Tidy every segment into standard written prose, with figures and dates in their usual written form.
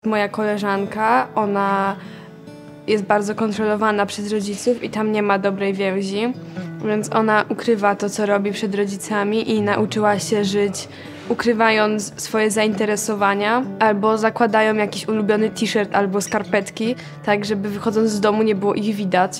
Moja koleżanka, ona jest bardzo kontrolowana przez rodziców i tam nie ma dobrej więzi, więc ona ukrywa to, co robi przed rodzicami i nauczyła się żyć ukrywając swoje zainteresowania, albo zakładają jakiś ulubiony t-shirt albo skarpetki, tak żeby wychodząc z domu nie było ich widać.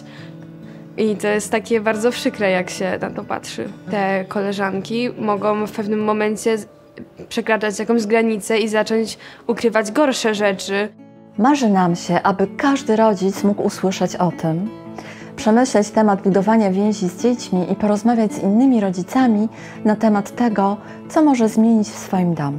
I to jest takie bardzo przykre, jak się na to patrzy. Te koleżanki mogą w pewnym momencie przekraczać jakąś granicę i zacząć ukrywać gorsze rzeczy. Marzy nam się, aby każdy rodzic mógł usłyszeć o tym, przemyśleć temat budowania więzi z dziećmi i porozmawiać z innymi rodzicami na temat tego, co może zmienić w swoim domu.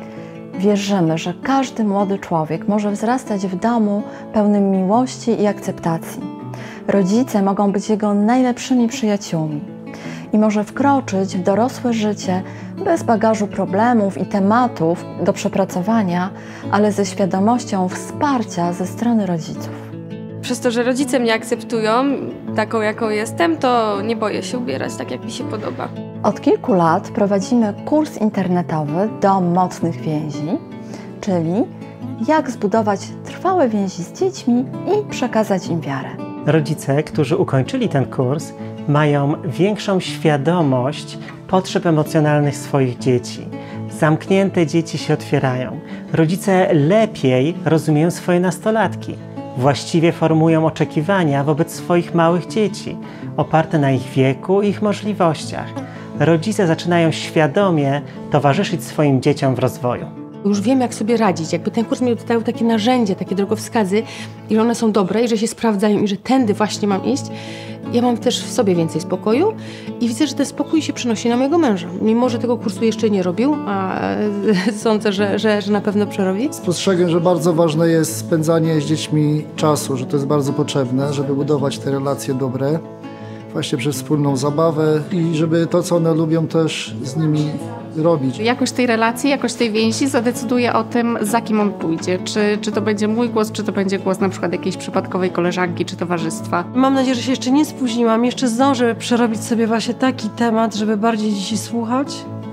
Wierzymy, że każdy młody człowiek może wzrastać w domu pełnym miłości i akceptacji. Rodzice mogą być jego najlepszymi przyjaciółmi i może wkroczyć w dorosłe życie bez bagażu problemów i tematów do przepracowania, ale ze świadomością wsparcia ze strony rodziców. Przez to, że rodzice mnie akceptują taką, jaką jestem, to nie boję się ubierać tak, jak mi się podoba. Od kilku lat prowadzimy kurs internetowy Dom mocnych więzi, czyli jak zbudować trwałe więzi z dziećmi i przekazać im wiarę. Rodzice, którzy ukończyli ten kurs, mają większą świadomość potrzeb emocjonalnych swoich dzieci. Zamknięte dzieci się otwierają. Rodzice lepiej rozumieją swoje nastolatki. Właściwie formują oczekiwania wobec swoich małych dzieci, oparte na ich wieku i ich możliwościach. Rodzice zaczynają świadomie towarzyszyć swoim dzieciom w rozwoju. Już wiem, jak sobie radzić. Jakby ten kurs mi dawał takie narzędzia, takie drogowskazy i że one są dobre i że się sprawdzają i że tędy właśnie mam iść. Ja mam też w sobie więcej spokoju i widzę, że ten spokój się przenosi na mojego męża. Mimo, że tego kursu jeszcze nie robił, a sądzę, że na pewno przerobi. Spostrzegam, że bardzo ważne jest spędzanie z dziećmi czasu, że to jest bardzo potrzebne, żeby budować te relacje dobre, właśnie przez wspólną zabawę i żeby to, co one lubią, też z nimi robić. Jakość tej relacji, jakość tej więzi zadecyduje o tym, za kim on pójdzie. Czy to będzie mój głos, czy to będzie głos na przykład jakiejś przypadkowej koleżanki, czy towarzystwa. Mam nadzieję, że się jeszcze nie spóźniłam. Jeszcze zdążę przerobić sobie właśnie taki temat, żeby bardziej dzieci słuchać,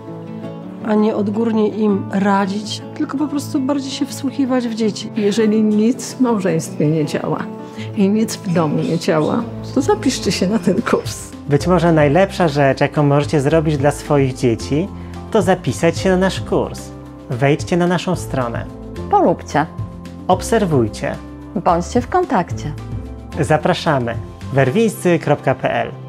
a nie odgórnie im radzić, tylko po prostu bardziej się wsłuchiwać w dzieci. Jeżeli nic w małżeństwie nie działa i nic w domu nie działa, to zapiszcie się na ten kurs. Być może najlepsza rzecz, jaką możecie zrobić dla swoich dzieci, to zapisać się na nasz kurs. Wejdźcie na naszą stronę. Polubcie. Obserwujcie. Bądźcie w kontakcie. Zapraszamy. werwińscy.pl